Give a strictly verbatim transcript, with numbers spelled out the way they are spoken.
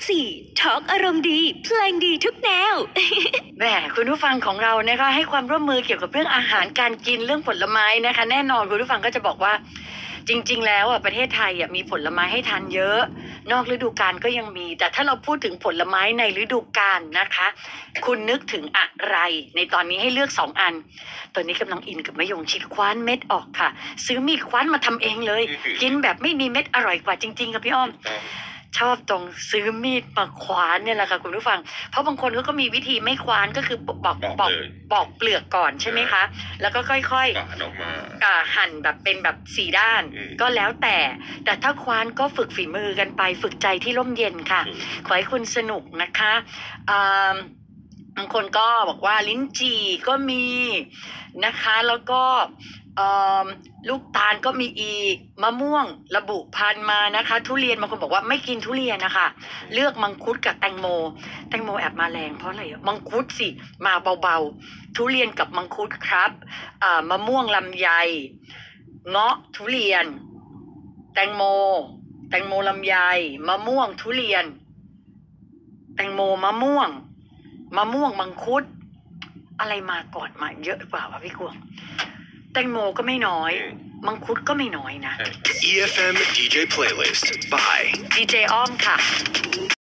สี่ทอล์กอารมณ์ดีเพลงดีทุกแนวแหมคุณผู้ฟังของเรานะคะให้ความร่วมมือเกี่ยวกับเรื่องอาหารการกินเรื่องผลไม้นะคะแน่นอนคุณผู้ฟังก็จะบอกว่าจริงๆแล้วอ่ะประเทศไทยอ่ะมีผลไม้ให้ทานเยอะนอกฤดูกาลก็ยังมีแต่ถ้าเราพูดถึงผลไม้ในฤดูกาลนะคะคุณนึกถึงอะไรในตอนนี้ให้เลือกสองอันตอนนี้กำลังอินกับมะยงชิดคว้านเม็ดออกค่ะซื้อมีดคว้านมาทำเองเลยกินแบบไม่มีเม็ดอร่อยกว่าจริงๆค่ะพี่อ้อมชอบตรงซื้อมีดมาคว้านเนี่ยแหละค่ะคุณผู้ฟังเพราะบางคนเขาก็มีวิธีไม่คว้านก็คือปอกปอกปอกปอกเปลือกก่อนใช่ไหมคะแล้วก็ค่อยๆปาดออกมาอ่าหั่นแบบเป็นแบบสี่ด้านก็แล้วแต่แต่ถ้าคว้านก็ฝึกฝีมือกันไปฝึกใจที่ร่มเย็นค่ะขอให้คุณสนุกนะคะอ่าบางคนก็บอกว่าลิ้นจี่ก็มีนะคะแล้วก็ลูกตาลก็มีอีกมะม่วงระบุพันธุ์มานะคะทุเรียนบางคนบอกว่าไม่กินทุเรียนนะคะเลือกมังคุดกับแตงโมแตงโมแอบมาแรงเพราะอะไรมังคุดสิมาเบาๆทุเรียนกับมังคุดครับอ่ามะม่วงลำไยเงาะทุเรียนแตงโมแตงโมลำไยมะม่วงทุเรียนแตงโมมะม่วงมะม่วงมังคุดอะไรมาก่อนมาเยอะกว่าวะพี่กวงแตงโมก็ไม่น้อยมังคุดก็ไม่น้อยนะอี เอฟ เอ็ม ดี เจ Playlist by ดี เจ อ้อมค่ะ